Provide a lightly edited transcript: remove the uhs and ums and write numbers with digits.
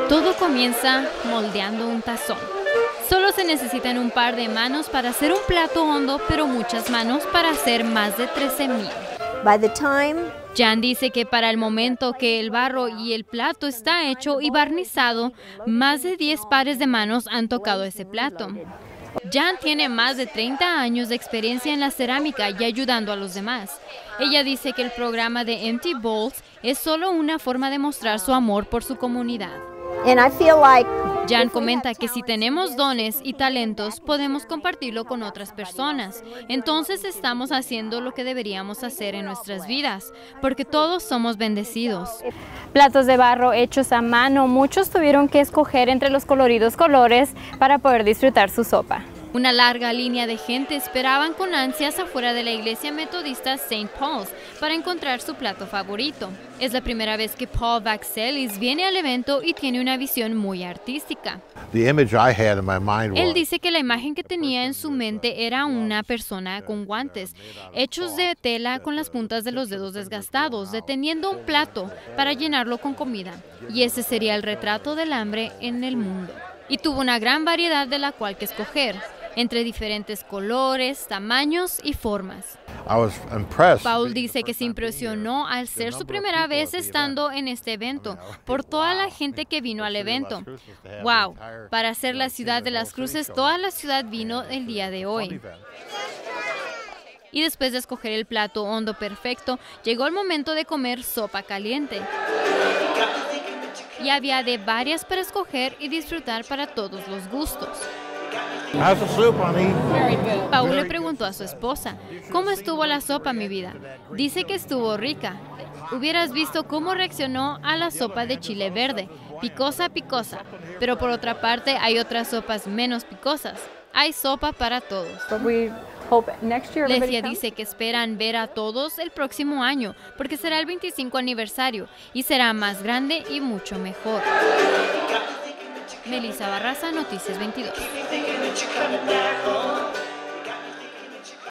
Todo comienza moldeando un tazón. Solo se necesitan un par de manos para hacer un plato hondo, pero muchas manos para hacer más de 13,000. Jan dice que para el momento que el barro y el plato está hecho y barnizado, más de 10 pares de manos han tocado ese plato. Jan tiene más de 30 años de experiencia en la cerámica y ayudando a los demás. Ella dice que el programa de Empty Bowls es solo una forma de mostrar su amor por su comunidad. Jan comenta que si tenemos dones y talentos, podemos compartirlo con otras personas. Entonces estamos haciendo lo que deberíamos hacer en nuestras vidas, porque todos somos bendecidos. Platos de barro hechos a mano, muchos tuvieron que escoger entre los coloridos colores para poder disfrutar su sopa. Una larga línea de gente esperaban con ansias afuera de la iglesia metodista St. Paul's para encontrar su plato favorito. Es la primera vez que Paul Vaxelis viene al evento y tiene una visión muy artística. Él dice que la imagen que tenía en su mente era una persona con guantes, hechos de tela con las puntas de los dedos desgastados, deteniendo un plato para llenarlo con comida. Y ese sería el retrato del hambre en el mundo. Y tuvo una gran variedad de la cual que escoger, entre diferentes colores, tamaños y formas. Paul dice que se impresionó al ser su primera vez estando en este evento, por toda la gente que vino al evento. ¡Wow! Para ser la ciudad de las cruces, toda la ciudad vino el día de hoy. Y después de escoger el plato hondo perfecto, llegó el momento de comer sopa caliente. Y había de varias para escoger y disfrutar para todos los gustos. Paul le preguntó a su esposa, ¿cómo estuvo la sopa, mi vida? Dice que estuvo rica. Hubieras visto cómo reaccionó a la sopa de chile verde, picosa, picosa. Pero por otra parte hay otras sopas menos picosas. Hay sopa para todos. Lecia dice que esperan ver a todos el próximo año, porque será el 25 aniversario y será más grande y mucho mejor. Melissa Barraza, Noticias 22.